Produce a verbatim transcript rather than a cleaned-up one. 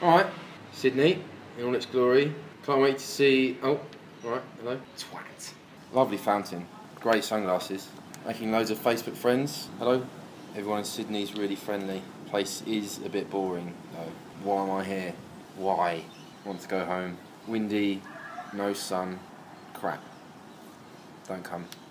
Alright, Sydney, in all its glory. Can't wait to see... Oh, alright, hello. Twat. Lovely fountain. Great sunglasses. Making loads of Facebook friends. Hello. Everyone in Sydney's really friendly. Place is a bit boring, though. Why am I here? Why? Want to go home. Windy, no sun. Crap. Don't come.